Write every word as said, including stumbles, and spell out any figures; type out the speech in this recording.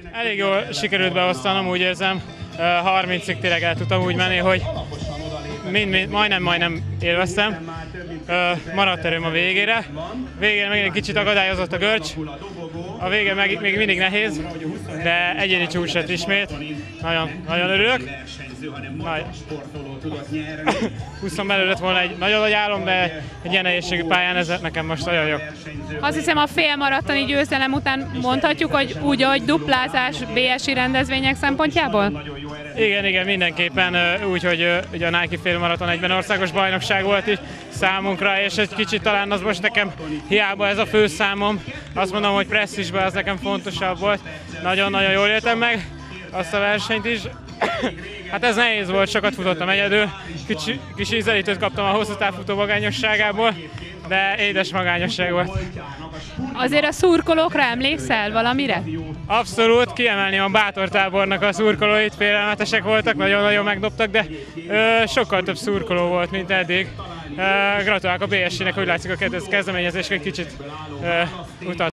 Elég jól sikerült beosztanom, úgy érzem. harmincig tényleg el tudtam úgy menni, hogy mind, mind, majdnem, majdnem élveztem. Maradt erőm a végére. Végén még egy kicsit akadályozott a görcs. A vége meg, még mindig nehéz, de egyéni csúcs lett ismét. Nagyon, nagyon örülök. Nagy. húszon belül lett volna egy nagyon nagy álom, de egy ilyen nehézségű pályán ez nekem most nagyon jó. Azt hiszem, a félmaratoni győzelem után mondhatjuk, hogy úgy, hogy duplázás bé es i rendezvények szempontjából? Igen, igen, mindenképpen úgy, hogy ugye a Nike félmaraton egyben országos bajnokság volt is számunkra, és egy kicsit talán az most nekem hiába ez a főszámom. Azt mondom, hogy presztízsben az nekem fontosabb volt. Nagyon-nagyon jól éltem meg azt a versenyt is. Hát ez nehéz volt, sokat futottam egyedül, kicsi, kis ízelítőt kaptam a hosszú távfutó magányosságából, de édes magányosság volt. Azért a szurkolókra emlékszel valamire? Abszolút, kiemelném a Bátor tábornak a szurkolóit, félelmetesek voltak, nagyon-nagyon megdobtak, de ö, sokkal több szurkoló volt, mint eddig. Ö, gratulálok a bé es i-nek, hogy látszik a kezdeményezés egy kicsit ö, utat.